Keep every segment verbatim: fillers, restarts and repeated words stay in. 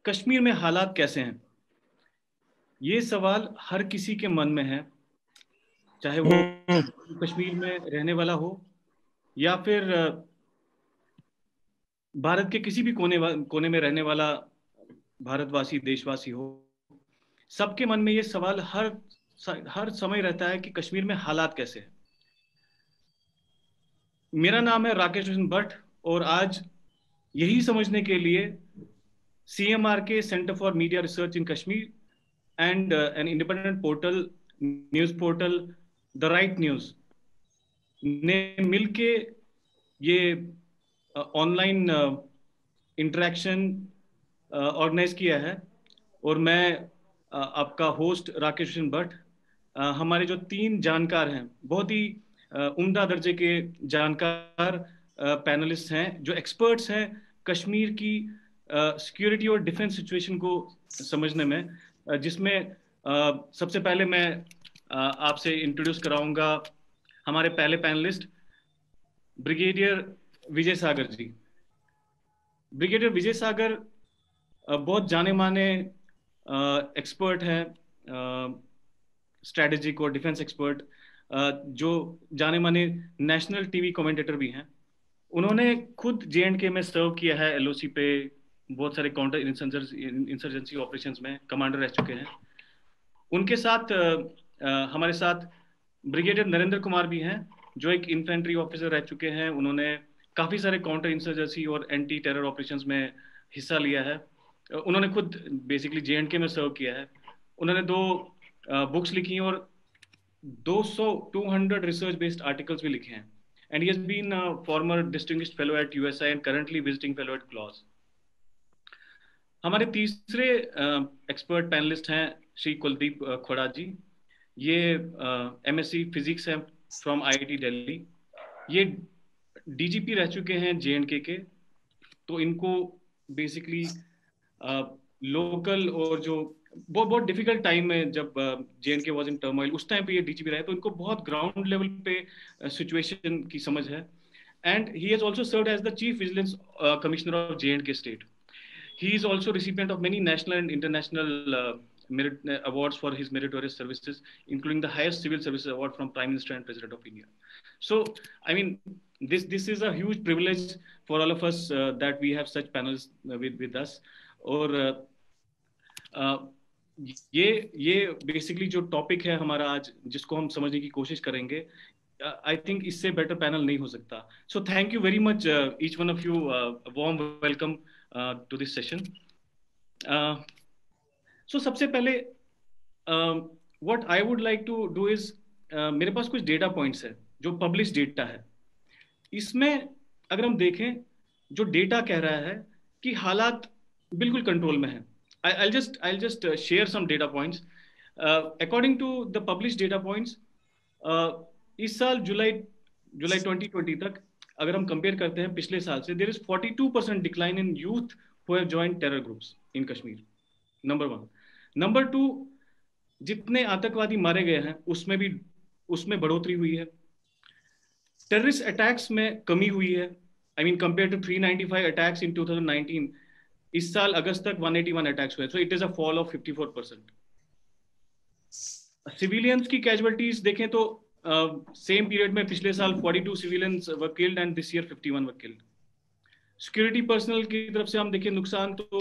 कश्मीर में हालात कैसे हैं? ये सवाल हर किसी के मन में है, चाहे वो कश्मीर में रहने वाला हो या फिर भारत के किसी भी कोने कोने में रहने वाला भारतवासी, देशवासी हो। सबके मन में ये सवाल हर हर समय रहता है कि कश्मीर में हालात कैसे हैं। मेरा नाम है राकेश रोशन भट्ट और आज यही समझने के लिए सी एम आर के centre for media research in Kashmir and uh, an independent portal, news portal, the right news ने मिलके ये ऑनलाइन इंटरेक्शन ऑर्गेनाइज किया है। और मैं uh, आपका होस्ट राकेश रोशन भट्ट, uh, हमारे जो तीन जानकार हैं, बहुत ही uh, उम्दा दर्जे के जानकार पैनलिस्ट uh, हैं, जो एक्सपर्ट्स हैं कश्मीर की सिक्योरिटी uh, और डिफेंस सिचुएशन को समझने में, uh, जिसमें uh, सबसे पहले मैं uh, आपसे इंट्रोड्यूस कराऊंगा हमारे पहले panellist brigadier Vijay Sagar ji. Brigadier Vijay Sagar uh, बहुत जाने माने एक्सपर्ट हैं, स्ट्रेटेजिक और डिफेंस एक्सपर्ट, जो जाने माने नेशनल टीवी कमेंटेटर भी हैं। उन्होंने खुद जे एंड के में सर्व किया है, एल ओ सी पे बहुत सारे काउंटर इंसर्जेंसी ऑपरेशंस में कमांडर रह चुके हैं। उनके साथ आ, आ, हमारे साथ ब्रिगेडियर नरेंद्र कुमार भी हैं, जो एक इन्फेंट्री ऑफिसर रह चुके हैं। उन्होंने काफ़ी सारे काउंटर इंसर्जेंसी और एंटी टेरर ऑपरेशंस में हिस्सा लिया है। उन्होंने खुद बेसिकली जे एंड के में सर्व किया है। उन्होंने दो बुक्स लिखी और दो सौ two hundred research based articles भी लिखे हैं। And he has been a former distinguished fellow at U S I and currently visiting fellow at क्लॉज। हमारे तीसरे एक्सपर्ट पैनलिस्ट हैं श्री कुलदीप खोड़ा जी। ये एम एस सी फिजिक्स है from I I T Delhi. ये डी जी पी रह चुके हैं जे एंड के के। तो इनको बेसिकली लोकल uh, और जो बहुत बहुत डिफिकल्ट टाइम में, जब J and K was in turmoil, उस टाइम पे ये डी जी पी रहे, तो इनको बहुत ग्राउंड लेवल पे सिचुएशन uh, की समझ है। And he has also served as the chief vigilance commissioner of J and K state. He is also recipient of many national and international uh, merit uh, awards for his meritorious services, including the highest civil services award from Prime Minister and President of India. So, I mean, this this is a huge privilege for all of us uh, that we have such panels uh, with with us. और uh, uh, ये ये basically जो topic है हमारा आज, जिसको हम समझने की कोशिश करेंगे, आई uh, थिंक इससे बेटर पैनल नहीं हो सकता। So thank you very much each one of you, warm welcome Uh, to this session. Uh, so सबसे पहले uh, what I would like to do is uh, मेरे पास कुछ data points है जो पब्लिश डेटा है। इसमें अगर हम देखें, जो डेटा कह रहा है कि हालात बिल्कुल कंट्रोल में है। I'll just I'll just uh, share some data points. Uh, according to the published data points, uh, इस साल जुलाई जुलाई ट्वेंटी ट्वेंटी तक अगर हम कंपेयर करते हैं पिछले साल से, there is forty two percent decline in youth who have joined terror groups in Kashmir. Number one. Number two, जितने आतंकवादी मारे गए हैं उसमें भी उसमें बढ़ोतरी हुई है। टेररिस्ट अटैक्स में कमी हुई है। I mean compare to three ninety five attacks in two thousand nineteen, इस साल अगस्त तक वन एटी वन अटैक्स हुए। So it is a fall of fifty four percent. Civilians की कैजुअलिटीज देखें तो सेम uh, पीरियड में पिछले साल forty two civilians were killed and this year fifty one were killed. Security personnel की तरफ से हम देखें नुकसान तो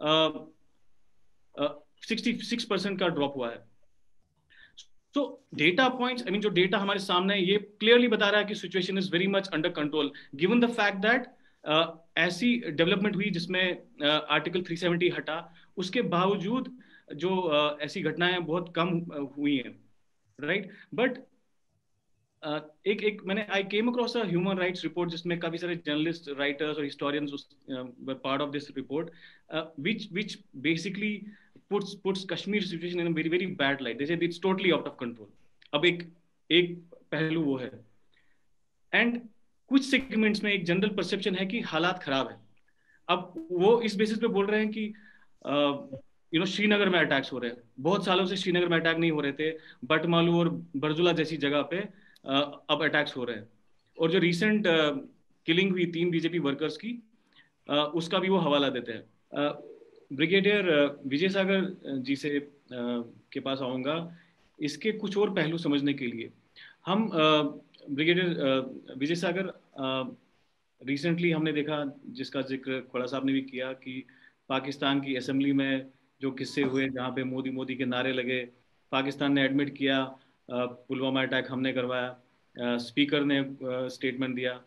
सिक्सटी सिक्स परसेंट का ड्रॉप हुआ है। So data points, I mean जो डेटा हमारे सामने है, ये क्लियरली बता रहा है कि situation is very much under control, given the fact that ऐसी डेवलपमेंट हुई जिसमें आर्टिकल थ्री सेवेंटी हटा, उसके बावजूद जो uh, ऐसी घटनाएं बहुत कम uh, हुई हैं, राइट। बट Uh, एक एक मैंने I came across a human rights report जिसमें काफी सारे जर्नलिस्ट, राइटर्स और historians were part of this report, which which basically puts puts Kashmir situation in a very very bad light. They say it's totally out of control. अब एक एक पहलू वो है, एंड कुछ सेगमेंट्स में एक जनरल परसेप्शन है कि हालात खराब है। अब वो इस बेसिस पे बोल रहे हैं कि यू नो श्रीनगर में अटैक्स हो रहे हैं। बहुत सालों से श्रीनगर में अटैक नहीं हो रहे थे, बटमालू और बरजुला जैसी जगह पे Uh, अब अटैक्स हो रहे हैं। और जो रिसेंट किलिंग uh, हुई तीन बीजेपी वर्कर्स की, uh, उसका भी वो हवाला देते हैं। ब्रिगेडियर विजय सागर जी से के पास आऊँगा इसके कुछ और पहलू समझने के लिए। हम ब्रिगेडियर विजय सागर, रिसेंटली हमने देखा, जिसका जिक्र खोड़ा साहब ने भी किया, कि पाकिस्तान की असेंबली में जो किस्से हुए जहाँ पे मोदी मोदी के नारे लगे, पाकिस्तान ने एडमिट किया पुलवामा अटैक हमने करवाया, स्पीकर ने स्टेटमेंट दिया,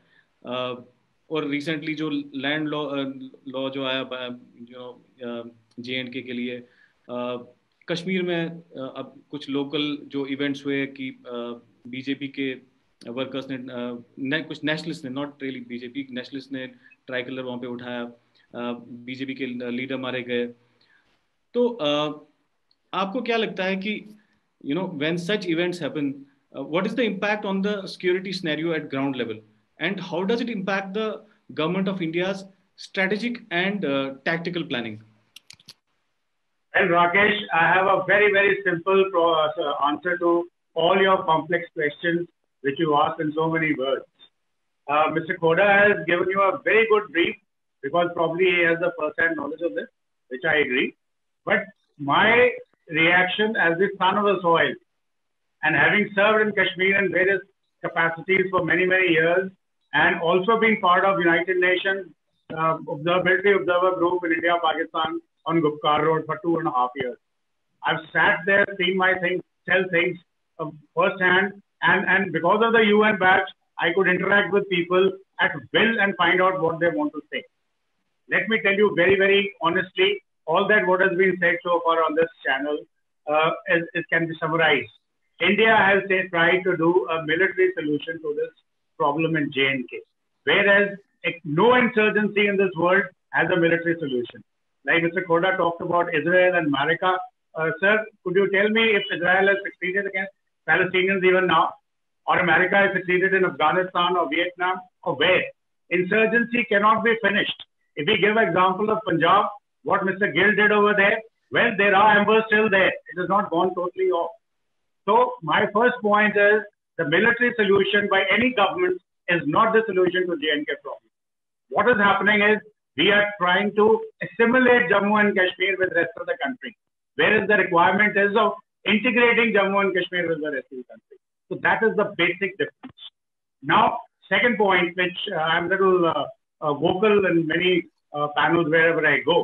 और रिसेंटली जो लैंड लॉ लॉ जो आया जो जे एंड के के लिए, कश्मीर में अब कुछ लोकल जो इवेंट्स हुए कि बीजेपी के वर्कर्स ने, ने कुछ नेशनलिस्ट ने, नॉट रियली बीजेपी, नेशनलिस्ट ने ट्राई कलर वहाँ पे उठाया, बीजेपी के लीडर मारे गए। तो आपको क्या लगता है कि you know when such events happen, what is the impact on the security scenario at ground level, and how does it impact the government of India's strategic and uh, tactical planning? Well, Rakesh, I have a very, very simple uh, answer to all your complex questions which you asked in so many words. Uh, Mister Khoda has given you a very good brief because probably he has the first-hand knowledge of this, which I agree. But my reaction as the son of the soil and having served in Kashmir in various capacities for many, many years, and also being part of United Nations uh, observer, military observer group in India, Pakistan on Gupkar Road for two and a half years. I've sat there, seen my things, tell things uh, firsthand, and, and because of the U N badge, I could interact with people at will and find out what they want to say. Let me tell you very, very honestly, all that what has been said so far on this channel, uh, is, it can be summarized. India has tried to do a military solution to this problem in J and K, whereas no insurgency in this world has a military solution. Like Mister Khoda talked about Israel and America. Uh, sir, could you tell me if Israel has succeeded against Palestinians even now, or America has succeeded in Afghanistan or Vietnam, or where? Insurgency cannot be finished. If we give an example of Punjab, what Mister Gill did over there, well, there are embers still there. It has not gone totally off. So my first point is the military solution by any government is not the solution to J and K problem. What is happening is we are trying to assimilate Jammu and Kashmir with the rest of the country, whereas the requirement is of integrating Jammu and Kashmir with the rest of the country. So that is the basic difference. Now, second point, which uh, I'm a little uh, uh, vocal in many uh, panels wherever I go.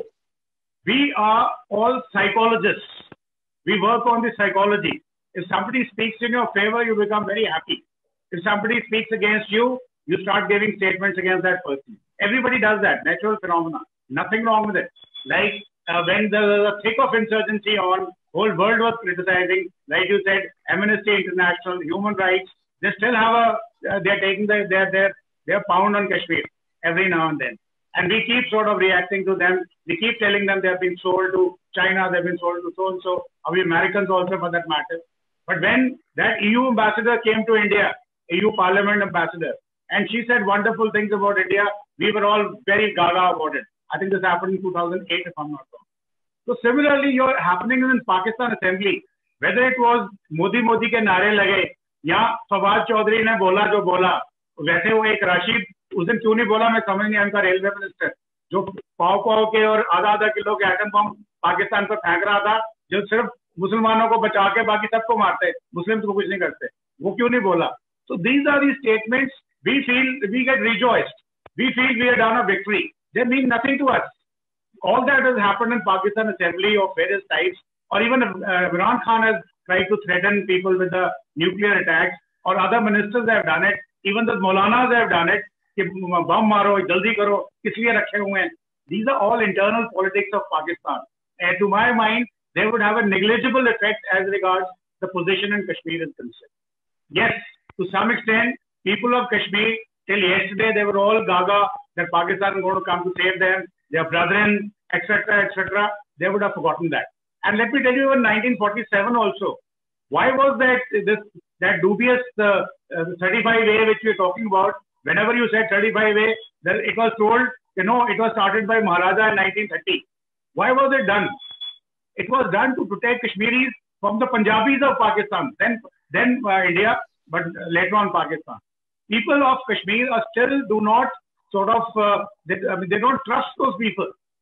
We are all psychologists. We work on the psychology. If somebody speaks in your favor, you become very happy. If somebody speaks against you, you start giving statements against that person. Everybody does that, natural phenomena. Nothing wrong with it. Like uh, when the, the thick of insurgency on, whole world was criticizing, like you said, Amnesty International, human rights, they still have a, uh, they're taking their, their, their, their pound on Kashmir every now and then. And we keep sort of reacting to them. We keep telling them they've been sold to China, they've been sold to so-and-so, or we Americans also for that matter. But when that E U ambassador came to India, E U Parliament ambassador, and she said wonderful things about India, we were all very gaga about it. I think this happened in two thousand eight, if I'm not wrong. So similarly, you're happening in Pakistan Assembly, whether it was Modi Modi ke naare lage, ya Fawad Chaudhry ne bola jo bola, वैसे वो एक राशिद उस दिन क्यों नहीं बोला मैं समझ नहीं, उनका रेलवे मिनिस्टर जो पाव पाव के और आधा आधा किलो के एटम बम पाकिस्तान पर फेंक रहा था, जो सिर्फ मुसलमानों को बचा के बाकी सबको मारते, मुस्लिम को कुछ नहीं करते, वो क्यों नहीं बोला? So these are the statements we feel, we get rejoiced, we feel we have done a victory. They mean nothing to us. All that has happened in Pakistan Assembly of various types, or even uh, Imran Khan has tried to threaten people with the nuclear attacks, or other ministers have done it, even the Maulanas have done it, कि बम मारो जल्दी करो किस लिए रखे हुए हैं. These are all internal politics of Pakistan, and to my mind they would have a negligible effect as regards the position in Kashmir is concerned. Yes, to some extent people of Kashmir till yesterday they were all gaga that Pakistan is going to come to save them, their brethren, etc, etc. They would have forgotten that. And let me tell you, in nineteen forty-seven also, why was that this that dubious uh, uh, thirty-five A which we are talking about? Whenever you said thirty-five A, then it was told, you know, it was started by Maharaja in nineteen thirty. Why was it done? It was done to protect Kashmiris from the Punjabis of Pakistan, then then uh, India, but later on Pakistan. People of Kashmir are still do not sort of, uh, they, I mean, they don't trust those people.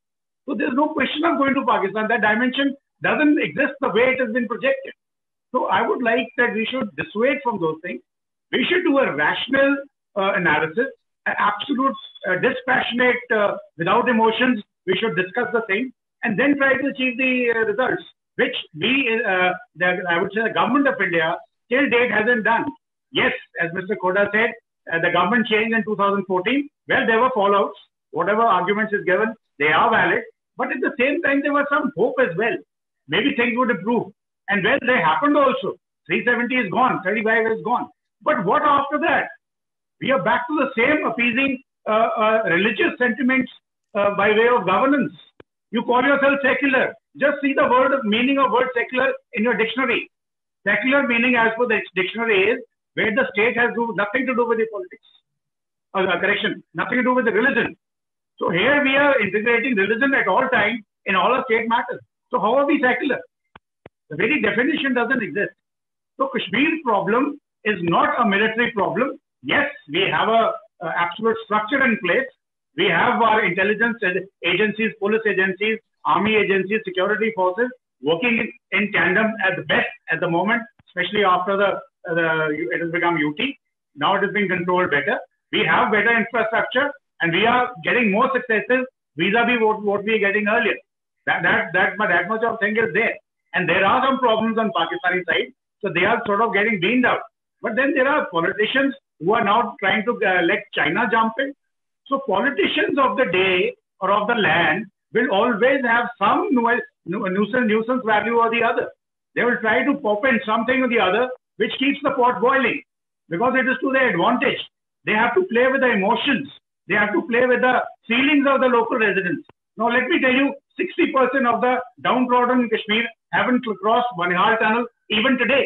So there's no question of going to Pakistan. That dimension doesn't exist the way it has been projected. So I would like that we should dissuade from those things. We should do a rational uh, analysis, an absolute uh, dispassionate, uh, without emotions. We should discuss the thing and then try to achieve the uh, results, which we, uh, the, I would say, the government of India till date hasn't done. Yes, as Mister Khoda said, uh, the government changed in two thousand fourteen. Well, there were fallouts. Whatever arguments is given, they are valid. But at the same time, there was some hope as well. Maybe things would improve. And well, they happened also. three seventy is gone, thirty-five is gone. But what after that? We are back to the same appeasing uh, uh, religious sentiments uh, by way of governance. You call yourself secular. Just see the word meaning of word secular in your dictionary. Secular meaning as per the dictionary is where the state has do, nothing to do with the politics. Uh, correction, nothing to do with the religion. So here we are integrating religion at all times in all our state matters. So how are we secular? The very definition doesn't exist. So Kashmir problem is not a military problem. Yes, we have a, a absolute structure in place. We have our intelligence agencies, police agencies, army agencies, security forces working in, in tandem at the best at the moment, especially after the, the it has become U T. Now it is being controlled better. We have better infrastructure and we are getting more successes vis-a-vis what, what we were getting earlier. That, that, that, but that much of thing is there. And there are some problems on Pakistani side. So they are sort of getting beamed out. But then there are politicians who are now trying to uh, let China jump in. So politicians of the day or of the land will always have some nu nuisance, nuisance value or the other. They will try to pop in something or the other which keeps the pot boiling because it is to their advantage. They have to play with the emotions. They have to play with the feelings of the local residents. Now let me tell you, sixty percent of the downtrodden in Kashmir haven't crossed Banihal tunnel even today.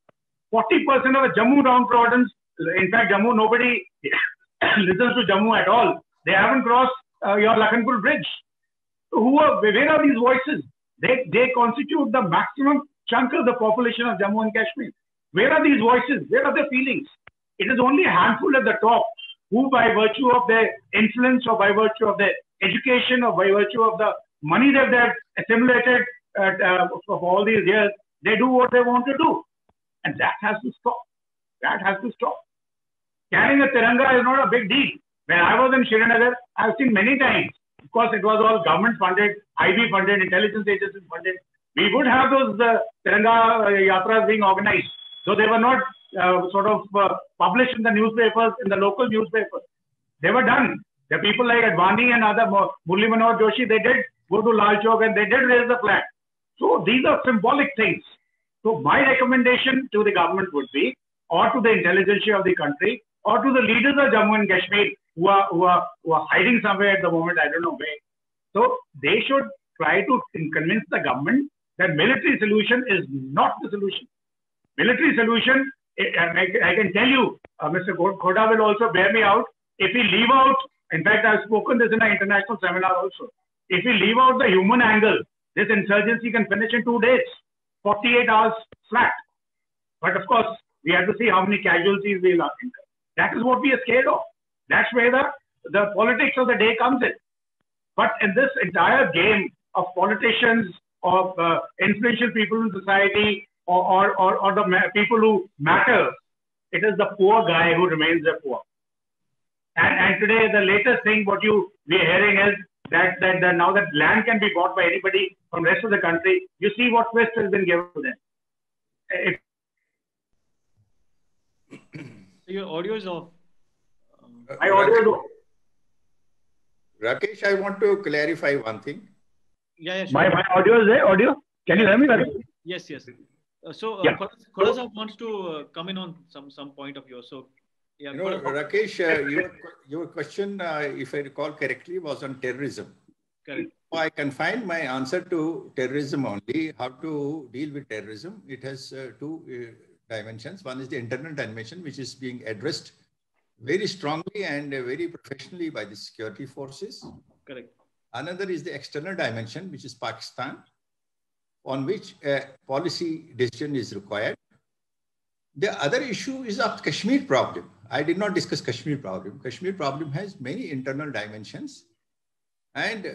forty percent of the Jammu downtrodden, in fact Jammu, nobody listens to Jammu at all. They haven't crossed uh, your Lakhanpur bridge. So who are, where are these voices? They, they constitute the maximum chunk of the population of Jammu and Kashmir. Where are these voices? Where are their feelings? It is only a handful at the top who by virtue of their influence or by virtue of their education or by virtue of the money that they've assimilated uh, uh, of all these years, they do what they want to do. And that has to stop. That has to stop. Carrying a Tiranga is not a big deal. When I was in Srinagar, I've seen many times, of course it was all government funded, I B funded, intelligence agencies funded. We would have those uh, Tiranga uh, yatras being organized. So they were not uh, sort of uh, published in the newspapers, in the local newspapers. They were done. The people like Advani and other, Murli Manohar Joshi, they did go to Lal Chowk and they did raise the flag. So these are symbolic things. So my recommendation to the government would be, or to the intelligentsia of the country, or to the leaders of Jammu and Kashmir who are, who are, who are hiding somewhere at the moment, I don't know where. So they should try to convince the government that military solution is not the solution. Military solution, I, I can tell you, uh, Mister Khoda will also bear me out. If we leave out, in fact, I've spoken this in an international seminar also. If we leave out the human angle, this insurgency can finish in two days, forty-eight hours flat. But of course, we have to see how many casualties we'll incur. That is what we are scared of. That's where the, the politics of the day comes in. But in this entire game of politicians, of uh, influential people in society, or, or, or, or the people who matter, it is the poor guy who remains the poor. And, and today, the latest thing, what you we are hearing is that, that, that now that land can be bought by anybody from the rest of the country, you see what twist has been given to them. It, Your audio is off. My audio is off. Rakesh, I want to clarify one thing. Yeah, yeah, sure. My, my audio is there? Audio? Can you hear me, Rakesh? Yes, yes. Uh, so, uh, Yeah. Khoda Sahab wants to uh, come in on some some point of yours. So, yeah. You know, Rakesh, uh, your, your question, uh, if I recall correctly, was on terrorism. Correct. So I confined my answer to terrorism only, how to deal with terrorism. It has uh, two uh, dimensions. One is the internal dimension, which is being addressed very strongly and uh, very professionally by the security forces. Correct. Another is the external dimension, which is Pakistan, on which a policy decision is required. The other issue is of Kashmir problem. I did not discuss Kashmir problem. Kashmir problem has many internal dimensions. And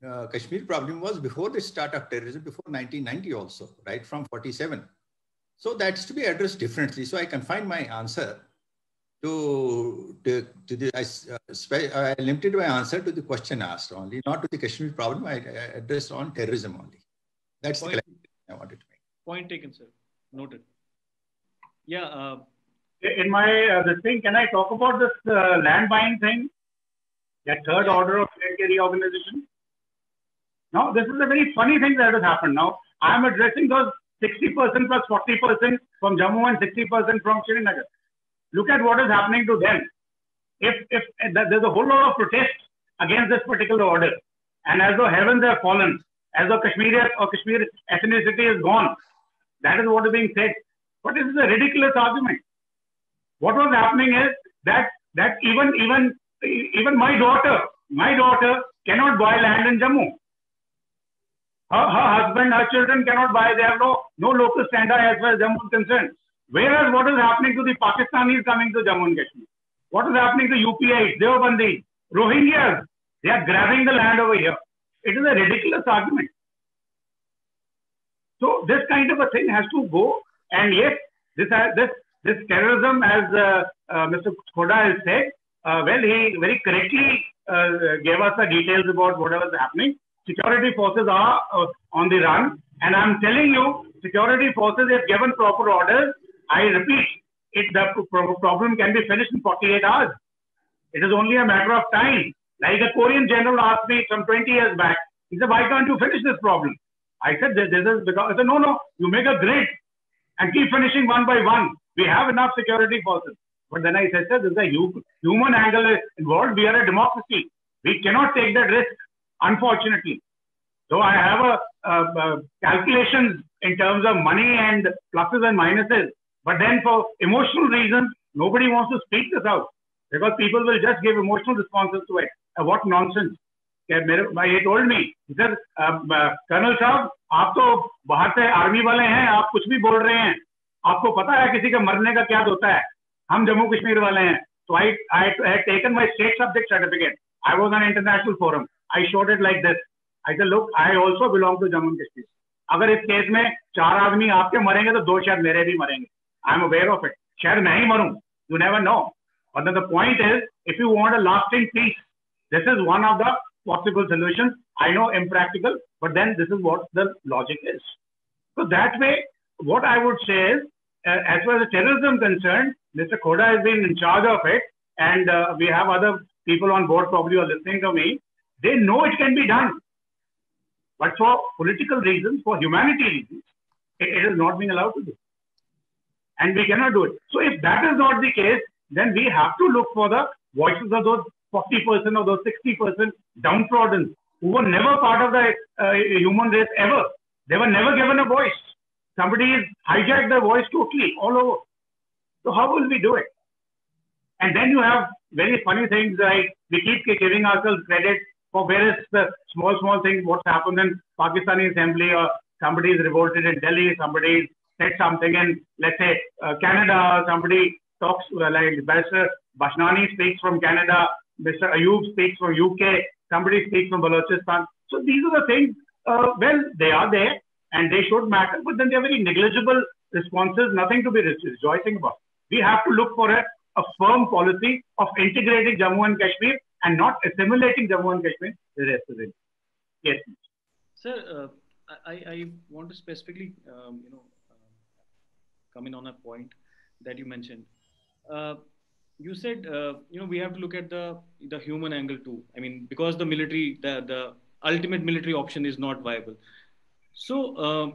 uh, Kashmir problem was before the start of terrorism, before nineteen ninety also, right, from forty-seven. So that's to be addressed differently. So I confine my answer to, to, to the, I, I limited my answer to the question asked only, not to the Kashmir problem. I, I addressed on terrorism only. That's point, the clarification I wanted to make. Point taken, sir. Noted. Yeah. Uh, In my uh, this thing, can I talk about this uh, land buying thing? That third order of reorganization? Now, this is a very funny thing that has happened. Now, I am addressing those sixty percent plus forty percent from Jammu and sixty percent from Srinagar. Look at what is happening to them. If, if, if there's a whole lot of protest against this particular order, and as though heavens have fallen, as though Kashmir or Kashmir ethnicity is gone, that is what is being said. But this is a ridiculous argument. What was happening is that that even even even my daughter, my daughter cannot buy land in Jammu. Her, her husband, her children cannot buy. They have no no local standard as far as Jammu is concerned. Whereas what is happening to the Pakistanis coming to Jammu and Kashmir? What is happening to U P Is, Deobandis, Rohingyas? They are grabbing the land over here. It is a ridiculous argument. So this kind of a thing has to go. And yes, this this this terrorism, as uh, uh, Mister Khoda has said, uh, well, he very correctly uh, gave us the details about whatever is happening. Security forces are uh, on the run, and I'm telling you, security forces, if given proper orders, I repeat, it the problem can be finished in forty-eight hours. It is only a matter of time. Like a Korean general asked me some twenty years back, he said, "Why can't you finish this problem?" I said, "This, this is because." I said, "No, no, you make a grid and keep finishing one by one. We have enough security forces." But then I said, "Sir, there's a human angle involved. We are a democracy. We cannot take that risk, unfortunately." So I have a, a, a calculations in terms of money and pluses and minuses. But then for emotional reasons, nobody wants to speak this out because people will just give emotional responses to it. Uh, what nonsense. He told me, he said, uh, uh, Colonel Saab, आप तो बाहर से army वाले हैं, आप कुछ भी बोल रहे हैं, आपको पता है किसी का मरने का क्या होता है? हम जम्मू कश्मीर वाले हैं. So I, I had taken my state subject certificate. I was on an international forum. I showed it like this. I said, look, I also belong to Jammu and Kashmir. अगर इस केस में चार आदमी आपके मरेंगे तो दो शायद मेरे भी मरेंगे. I'm aware of it. शायद मैं ही मरूं. You never know. But then the point is, if you want a lasting peace, this is one of the possible solutions. I know impractical, but then this is what the logic is. So that way, what I would say is, uh, as far as the terrorism concerned, Mister Khoda has been in charge of it, and uh, we have other people on board probably who are listening to me. They know it can be done. But for political reasons, for humanity reasons, it, it is not being allowed to do. And we cannot do it. So if that is not the case, then we have to look for the voices of those forty percent or those sixty percent downtrodden who were never part of the uh, human race ever. They were never given a voice. Somebody has hijacked their voice totally all over. So how will we do it? And then you have very funny things like we keep giving ourselves credit for various uh, small, small things, what's happened in Pakistani assembly, or somebody is revolted in Delhi, somebody said something in, let's say, uh, Canada, somebody talks, uh, like Barrister Bashnani speaks from Canada, Mister Ayub speaks from U K, somebody speaks from Balochistan. So these are the things, uh, well, they are there and they should matter, but then they are very negligible responses, nothing to be rejoicing about. We have to look for a, a firm policy of integrating Jammu and Kashmir and not assimilating Jammu and Kashmir to the rest of India. Yes. Sir, uh, I, I want to specifically, um, you know, uh, come in on a point that you mentioned. Uh, you said, uh, you know, we have to look at the the human angle too. I mean, because the military, the the ultimate military option is not viable. So, uh,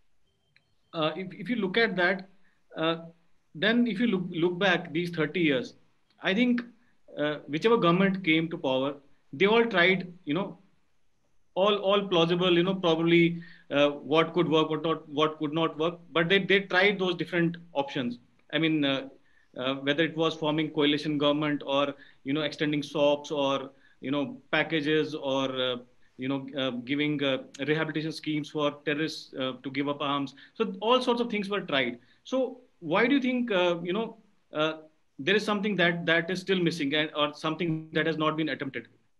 uh, if if you look at that, uh, then if you look look back these thirty years, I think uh, whichever government came to power, they all tried, you know, all all plausible, you know, probably uh, what could work, what not, what could not work, but they they tried those different options. I mean. Uh, Uh, whether it was forming coalition government or, you know, extending S O Ps or, you know, packages or, uh, you know, uh, giving uh, rehabilitation schemes for terrorists uh, to give up arms. So all sorts of things were tried. So why do you think, uh, you know, uh, there is something that, that is still missing and, or something that has not been attempted?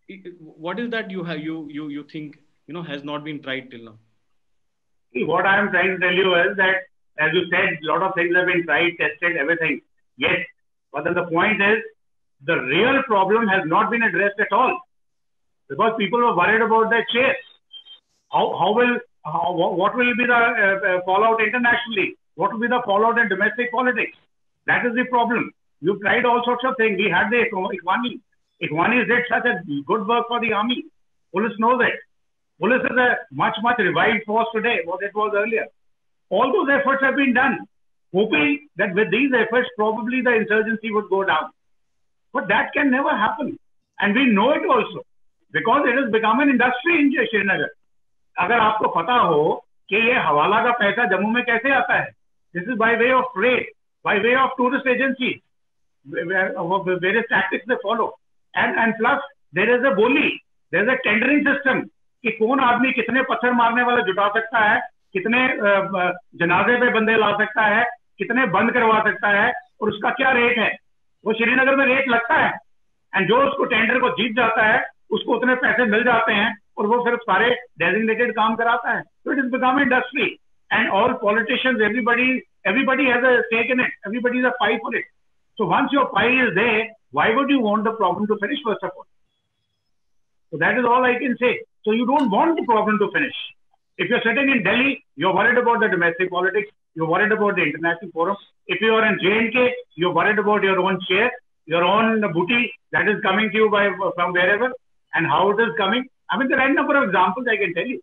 what is that you have you you you think you know has not been tried till now? See, what I am trying to tell you is that, as you said, a lot of things have been tried, tested, everything. Yes, but then the point is, the real problem has not been addressed at all, because people were worried about their chase. How how will how, what will be the uh, fallout internationally? What will be the fallout in domestic politics? That is the problem. You've tried all sorts of things. We had the Ikhwani. Ikhwani did such a good work for the army. Police knows it. Police is a much, much revived force today, what it was earlier. All those efforts have been done, hoping that with these efforts, probably the insurgency would go down. But that can never happen. And we know it also, because it has become an industry in Srinagar. अगर आपको पता हो कि ये हवाला का पैसा जम्मू में कैसे आता है, this is by way of trade, by way of tourist agencies, various tactics they follow, and and plus there is a बोली, there is a tendering system कि कौन आदमी कितने पत्थर मारने वाले जुटा सकता है, कितने जनाजे पे बंदे ला सकता है, कितने बंद करवा सकता है, और उसका क्या रेट है, वो श्रीनगर में रेट लगता है, एंड जो उसको टेंडर को जीत जाता है उसको उतने पैसे मिल जाते हैं और वो फिर सारे डेजिग्नेटेड काम कराता है. So it has become industry, and all politicians, everybody, everybody has a stake in it. Everybody is a pie for it. So once your pie is there, why would you want the problem to finish first of all? So that is all I can say. So you don't want the problem to finish. If you're sitting in Delhi, you're worried about the domestic politics. You're worried about the international forum. If you are in J and K, you're worried about your own share, your own booty that is coming to you by from wherever, and how it is coming. I mean, there are a number of examples I can tell you.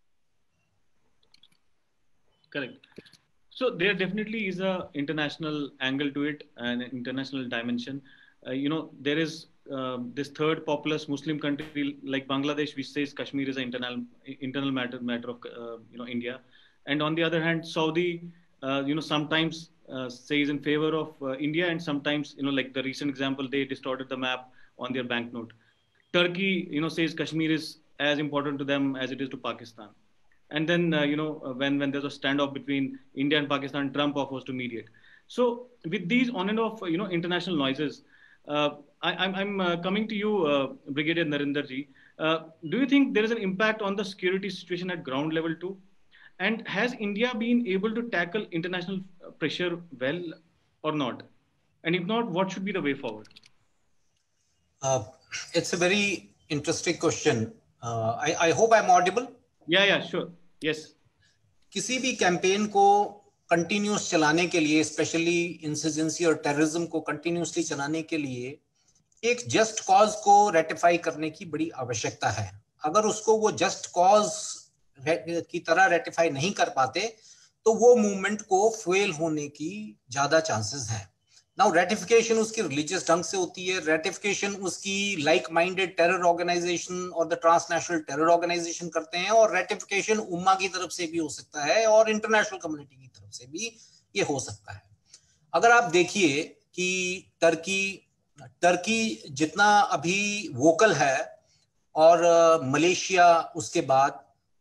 Correct. So there definitely is a international angle to it, an international dimension. Uh, you know, there is uh, this third populous Muslim country like Bangladesh, which says Kashmir is an internal internal matter matter of uh, you know India, and on the other hand, Saudi, uh, you know, sometimes uh, says in favor of uh, India, and sometimes, you know, like the recent example, they distorted the map on their banknote. Turkey, you know, says Kashmir is as important to them as it is to Pakistan. And then, uh, you know, uh, when, when there's a standoff between India and Pakistan, Trump offers to mediate. So with these on and off, you know, international noises, uh, I, I'm, I'm uh, coming to you, uh, Brigadier Narinder ji. Uh, do you think there is an impact on the security situation at ground level too? And has India been able to tackle international pressure well or not? And if not, what should be the way forward? Uh, it's a very interesting question. Uh, I, I hope I'm audible. Yeah, yeah, sure. Yes. किसी भी campaign को continuous चलाने के लिए, specially insurgency और terrorism को continuously चलाने के लिए एक जस्ट कॉज को रेटिफाई करने की बड़ी आवश्यकता है. अगर उसको वो जस्ट कॉज की तरह रेटिफाई नहीं कर पाते तो वो मूवमेंट को फेल होने की ज्यादा चांसेस हैं. नाउ रेटिफिकेशन उसकी रिलीजियस ढंग से होती है, रेटिफिकेशन उसकी लाइक माइंडेड टेरर ऑर्गेनाइजेशन और द ट्रांसनेशनल टेरर ऑर्गेनाइजेशन करते हैं, और रेटिफिकेशन उम्मा की तरफ से भी हो सकता है और इंटरनेशनल कम्युनिटी की तरफ से भी ये हो सकता है. अगर आप देखिए कि टर्की टर्की जितना अभी वोकल है और मलेशिया उसके बाद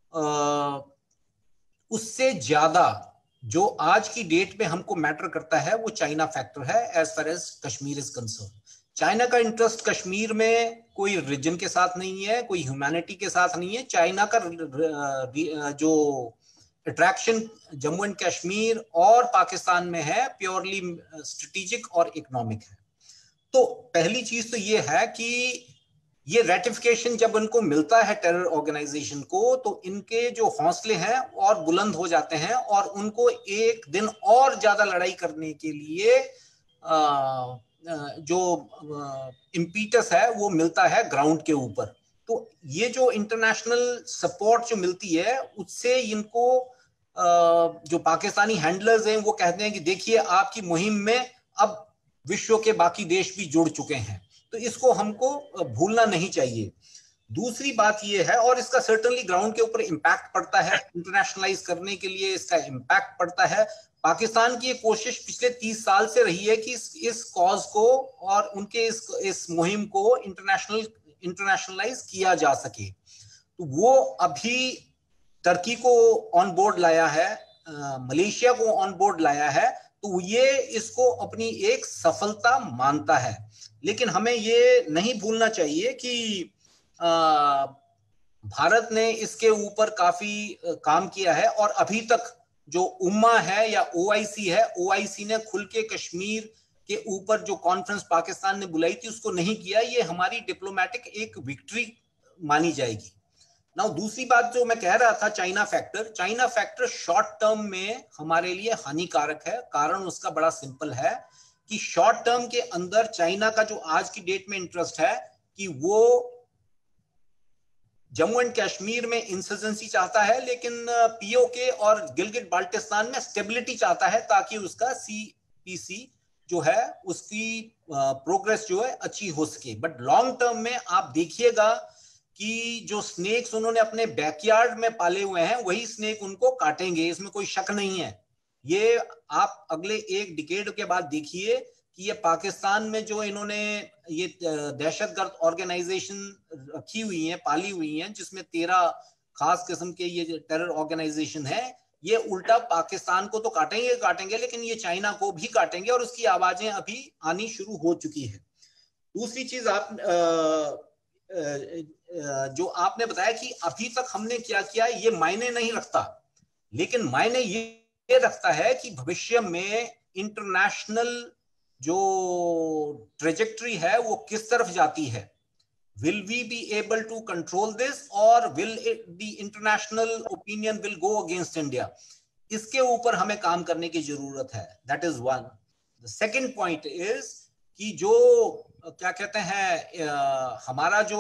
उससे ज्यादा जो आज की डेट में हमको मैटर करता है वो चाइना फैक्टर है as far as Kashmir is concern. China का इंटरेस्ट कश्मीर में कोई रीजन के साथ नहीं है, कोई ह्यूमैनिटी के साथ नहीं है. चाइना का जो अट्रैक्शन जम्मू एंड कश्मीर और पाकिस्तान में है प्योरली स्ट्रेटेजिक और इकोनॉमिक है. तो पहली चीज तो ये है कि ये रेटिफिकेशन जब उनको मिलता है टेरर ऑर्गेनाइजेशन को, तो इनके जो हौसले हैं और बुलंद हो जाते हैं और उनको एक दिन और ज्यादा लड़ाई करने के लिए आ, जो इम्पीटस है वो मिलता है ग्राउंड के ऊपर. तो ये जो इंटरनेशनल सपोर्ट जो मिलती है उससे इनको जो पाकिस्तानी हैंडलर्स हैं वो कहते हैं कि देखिए आपकी मुहिम में अब विश्व के बाकी देश भी जुड़ चुके हैं. तो इसको हमको भूलना नहीं चाहिए. दूसरी बात ये है, और इसका सर्टेनली ग्राउंड के ऊपर इम्पैक्ट पड़ता है, इंटरनेशनलाइज करने के लिए इसका इम्पैक्ट पड़ता है. पाकिस्तान की ये कोशिश पिछले तीस साल से रही है कि इस, इस कॉज को और उनके इस, इस मुहिम को इंटरनेशनल इंटरनेशनलाइज किया जा सके. तो वो अभी टर्की को ऑन बोर्ड लाया है, मलेशिया को ऑन बोर्ड लाया है, तो ये इसको अपनी एक सफलता मानता है. लेकिन हमें ये नहीं भूलना चाहिए कि भारत ने इसके ऊपर काफी काम किया है और अभी तक जो उम्मा है या ओआईसी है, ओआईसी ने खुल के कश्मीर के ऊपर जो कॉन्फ्रेंस पाकिस्तान ने बुलाई थी उसको नहीं किया। ये हमारी डिप्लोमेटिक एक विक्ट्री मानी जाएगी। नाउ दूसरी बात जो मैं कह रहा था, China factor, China factor short term में हमारे लिए हानिकारक है। कारण उसका बड़ा सिंपल है कि शॉर्ट टर्म के अंदर चाइना का जो आज की डेट में इंटरेस्ट है कि वो जम्मू एंड कश्मीर में इंसर्जेंसी चाहता है, लेकिन पीओके और गिलगिट बाल्टिस्तान में स्टेबिलिटी चाहता है ताकि उसका सीपीसी जो है उसकी प्रोग्रेस जो है अच्छी हो सके। बट लॉन्ग टर्म में आप देखिएगा कि जो स्नेक्स उन्होंने अपने बैकयार्ड में पाले हुए हैं वही स्नेक उनको काटेंगे, इसमें कोई शक नहीं है। ये आप अगले एक डिकेड के बाद देखिए कि ये पाकिस्तान में जो इन्होंने ये दहशतगर्द ऑर्गेनाइजेशन रखी हुई हैं, पाली हुई हैं, जिसमें तेरह खास किस्म के ये टेरर ऑर्गेनाइजेशन है, ये उल्टा पाकिस्तान को तो काटेंगे काटेंगे लेकिन ये चाइना को भी काटेंगे और उसकी आवाजें अभी आनी शुरू हो चुकी है। दूसरी चीज आप जो आपने बताया कि अभी तक हमने क्या किया, ये मायने नहीं रखता, लेकिन मायने ये रखता है कि भविष्य में इंटरनेशनल जो ट्रेजेक्टरी है वो किस तरफ जाती है। Will we be able to control this or will it, the international opinion will go against India? इसके ऊपर हमें काम करने की जरूरत है। That is one. The second point is कि जो क्या कहते हैं हमारा जो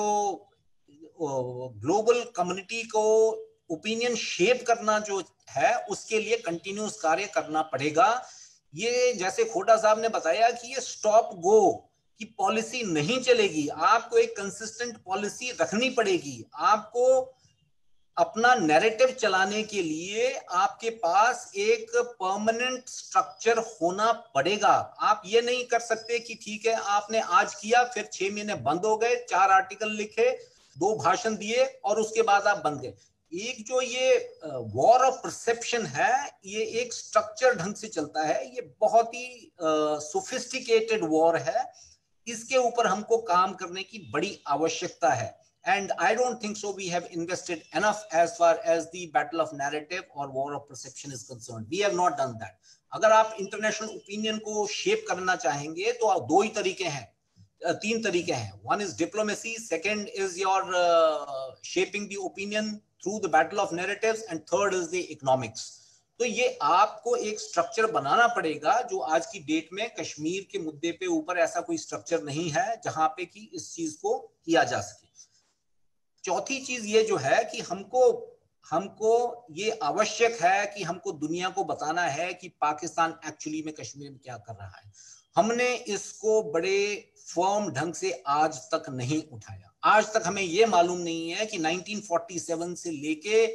ग्लोबल कम्युनिटी को ओपिनियन शेप करना जो है उसके लिए कंटिन्यूस कार्य करना पड़ेगा। ये जैसे खोटा साहब ने बताया कि ये स्टॉप गो की पॉलिसी नहीं चलेगी, आपको एक कंसिस्टेंट पॉलिसी रखनी पड़ेगी। आपको अपना नैरेटिव चलाने के लिए आपके पास एक परमानेंट स्ट्रक्चर होना पड़ेगा। आप ये नहीं कर सकते कि ठीक है आपने आज किया फिर छह महीने बंद हो गए, चार आर्टिकल लिखे, दो भाषण दिए और उसके बाद आप बंद गए। एक जो ये वॉर ऑफ परसेप्शन है ये एक स्ट्रक्चर ढंग से चलता है, ये बहुत ही सोफिस्टिकेटेड वॉर है, इसके ऊपर हमको काम करने की बड़ी आवश्यकता है। And I don't think so we have invested enough as far as the battle of narrative और war of perception is concerned. We have not done that. अगर आप इंटरनेशनल ओपिनियन को शेप करना चाहेंगे तो दो ही तरीके हैं, तीन तरीके हैं। One is diplomacy, second is your shaping the opinion through the battle of narratives and third is the economics. तो ये आपको एक स्ट्रक्चर बनाना पड़ेगा जो आज की डेट में कश्मीर के मुद्दे पे ऊपर ऐसा कोई स्ट्रक्चर नहीं है जहां पे कि इस चीज को किया जा सके। चौथी चीज ये जो है कि हमको हमको ये आवश्यक है कि हमको दुनिया को बताना है कि पाकिस्तान एक्चुअली में कश्मीर में क्या कर रहा है। हमने इसको बड़े फर्म ढंग से आज तक नहीं उठाया। आज तक हमें ये मालूम नहीं है कि नाइनटीन फोर्टी सेवन से लेके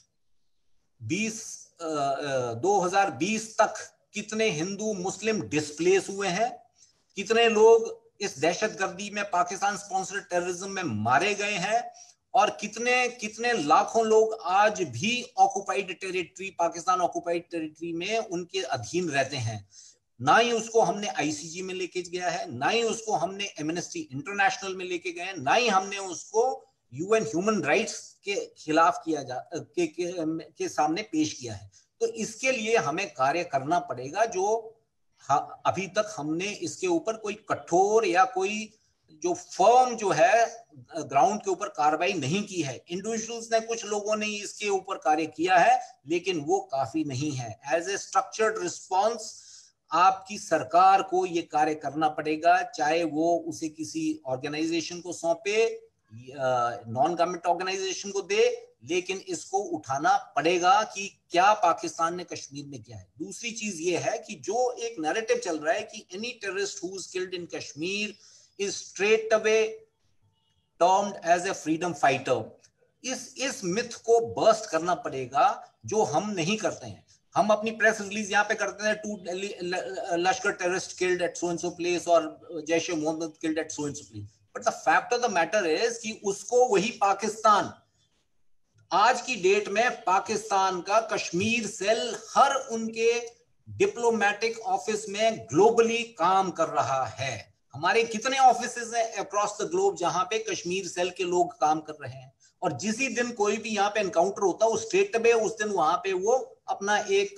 बीस दो हज़ार बीस तक कितने हिंदू मुस्लिम डिस्प्लेस हुए हैं, कितने लोग इस दहशतगर्दी में पाकिस्तान स्पॉन्सर्ड टेररिज्म में मारे गए हैं और कितने कितने लाखों लोग आज भी occupied territory, Pakistan occupied territory में उनके अधीन रहते हैं। ना ही उसको हमने आईसीजी में लेके गया है, ना ही उसको हमने एमनेस्टी इंटरनेशनल में लेके गए हैं, ना ही हमने उसको यूएन ह्यूमन राइट्स के खिलाफ किया जा के, के, के सामने पेश किया है। तो इसके लिए हमें कार्य करना पड़ेगा जो अभी तक हमने इसके ऊपर कोई कठोर या कोई जो फर्म जो है ग्राउंड के ऊपर कार्रवाई नहीं की है। इंडिविजुअल्स ने, कुछ लोगों ने इसके ऊपर कार्य किया है लेकिन वो काफी नहीं है। एज ए स्ट्रक्चर्ड रिस्पॉन्स आपकी सरकार को ये कार्य करना पड़ेगा, चाहे वो उसे किसी ऑर्गेनाइजेशन को सौंपे, नॉन गवर्नमेंट ऑर्गेनाइजेशन को दे, लेकिन इसको उठाना पड़ेगा कि क्या पाकिस्तान ने कश्मीर में किया है। दूसरी चीज ये है कि जो एक नैरेटिव चल रहा है कि any terrorist who is killed in Kashmir is straight away termed as a freedom fighter, इस इस मिथ को बर्स्ट करना पड़ेगा जो हम नहीं करते हैं। हम अपनी प्रेस रिलीज यहाँ पे करते हैं, two Lashkar terrorist killed at so and so place और Jaish e Mohammad killed at so and so place, but the fact of the matter is कि उसको वही पाकिस्तान आज की डेट में पाकिस्तान का कश्मीर सेल हर उनके डिप्लोमेटिक ऑफिस में ग्लोबली काम कर रहा है। हमारे कितने ऑफिसेज हैं अक्रॉस द ग्लोब जहां पे कश्मीर सेल के लोग काम कर रहे हैं, और जिस दिन कोई भी यहाँ पे एनकाउंटर होता है उस स्टेट पे उस दिन वहां पे वो अपना एक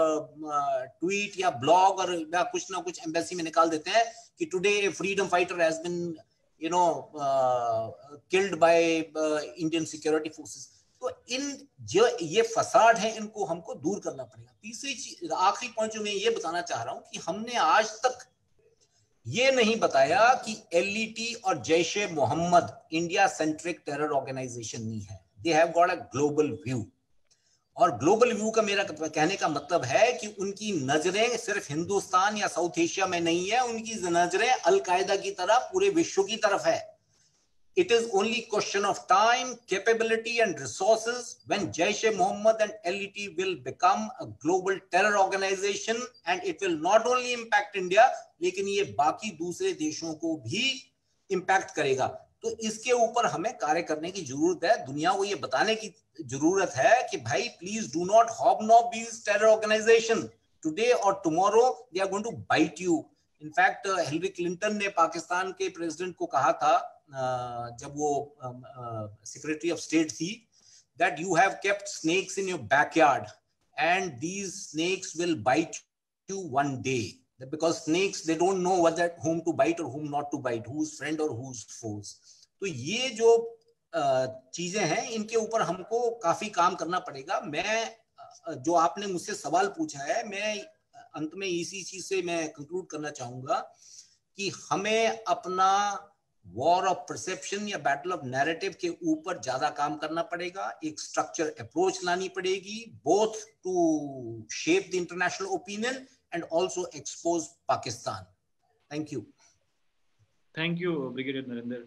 ट्वीट या ब्लॉग और या कुछ ना कुछ एम्बेसी में निकाल देते हैं कि today freedom fighter has been you know killed by Indian security forces. तो इन जो ये फसाड है इनको हमको दूर करना पड़ेगा। तीसरी चीज, आखिरी पॉइंट जो मैं ये बताना चाह रहा हूं कि हमने आज तक ये नहीं बताया कि एलईटी और Jaish e Mohammad India centric terror organisation नहीं है, they have got a global view. और ग्लोबल व्यू का मेरा कहने का मतलब है कि उनकी नजरें सिर्फ हिंदुस्तान या साउथ एशिया में नहीं है, उनकी नजरें अलकायदा की तरह पूरे विश्व की तरफ है। It is only question of time, capability and resources when Jaish-e-Mohammed and L E T will become a global terror organization, and it will not only impact India, लेकिन ये बाकी दूसरे देशों को भी impact करेगा। तो इसके ऊपर हमें कार्य करने की जरूरत है। दुनिया को ये बताने की जरूरत है कि भाई please do not hobnob these terror organization. Today or tomorrow they are going to bite you. In fact, Hillary Clinton ने पाकिस्तान के प्रेसिडेंट को कहा था जब वो सेक्रेटरी ऑफ स्टेट थी, that you have kept snakes in your backyard and these snakes will bite you one day, because snakes they don't know what that whom to bite or whom not to bite, who's friend or who's foes. तो ये जो चीजें हैं इनके ऊपर हमको काफी काम करना पड़ेगा। मैं जो आपने मुझसे सवाल पूछा है, मैं अंत में इसी चीज से मैं कंक्लूड करना चाहूंगा कि हमें अपना वॉर ऑफ परसेप्शन या बैटल ऑफ नैरेटिव के ऊपर ज्यादा काम करना पड़ेगा। एक स्ट्रक्चर अप्रोच लानी पड़ेगी, both to shape the international opinion and also expose Pakistan. Thank you. Thank you brigadier Narendra.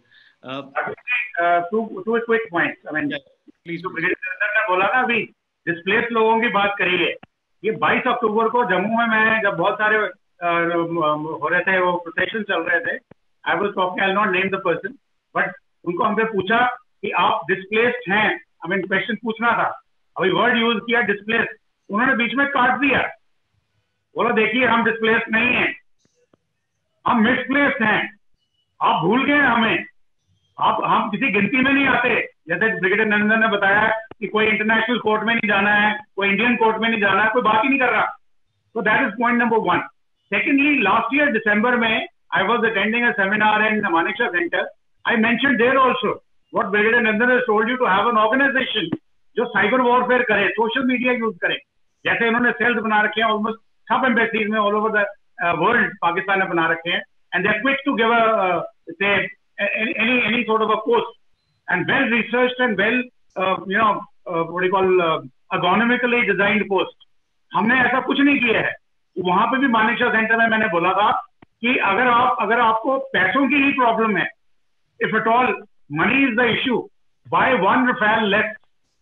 Two two quick points, I mean please, तो ब्रिगेडियर नरेंद्र ने बोला ना अभी डिस्प्लेस्ड लोगों की बात करी है। ये बाईस अक्टूबर को जम्मू में मैं जब बहुत सारे हो रहे थे, वो प्रोटेस्ट चल रहे थे, I was talking, I'll not name the person, but उनको हमसे पूछा कि आप डिस्प्लेस्ड हैं, I mean क्वेश्चन पूछना था, अभी वर्ड यूज किया डिस्प्लेस्ड, उन्होंने बीच में काट दिया, बोला देखिए हम डिस्प्लेस्ड नहीं हैं, हम मिसप्लेस्ड हैं, आप भूल गए हमें, आप हम किसी गिनती में नहीं आते। जैसे ब्रिगेडियर नरेंद्र ने बताया कि कोई इंटरनेशनल कोर्ट में नहीं जाना है, कोई इंडियन कोर्ट में नहीं जाना है, कोई बात ही नहीं कर रहा। तो that is point number one. Secondly, last year दिसंबर में I was attending a seminar in the Manekshaw Center. I mentioned there also what Brigadier Nandan has told you, to have an organization जो cyber warfare करे, social media use करे, जैसे इन्होंने cells बना रखे हैं almost सब embassies में all over the uh, world Pakistan ने बना रखे हैं, and they are quick to give a uh, say any any sort of a post, and well researched and well uh, you know uh, what do you call uh, ergonomically designed post. हमने ऐसा कुछ नहीं किया है। वहां पे भी Manekshaw centre में मैंने बोला था कि अगर आप अगर आपको पैसों की ही प्रॉब्लम है, if at all money is the issue, buy one Rafale less.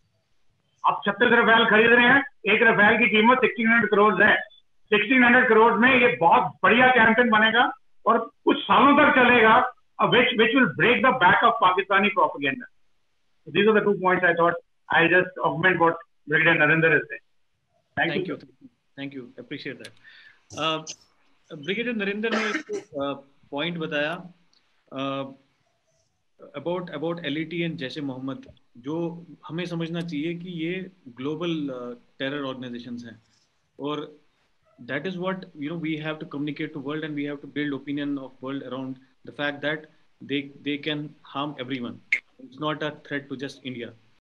आप छत्तीस रफेल खरीद रहे हैं, एक रफेल की कीमत सिक्सटीन हंड्रेड करोड़ है। सिक्सटीन हंड्रेड करोड़ में ये बहुत बढ़िया कैंपेन बनेगा और कुछ सालों तक चलेगा, which which will break the back of Pakistani propaganda. So these are the two points I thought I'll just augment what Brigadier Narendra is saying. Thank, Thank you. you. Thank you. Appreciate that. Uh, brigadier Narendra ने एक point बताया about about LeT and Jaish e Mohammad, जो हमें समझना चाहिए कि ये global terror organisations हैं, और that is what you know we have to communicate to world, and we have to build opinion of world around the fact that they they can harm everyone. It's not a threat to just India.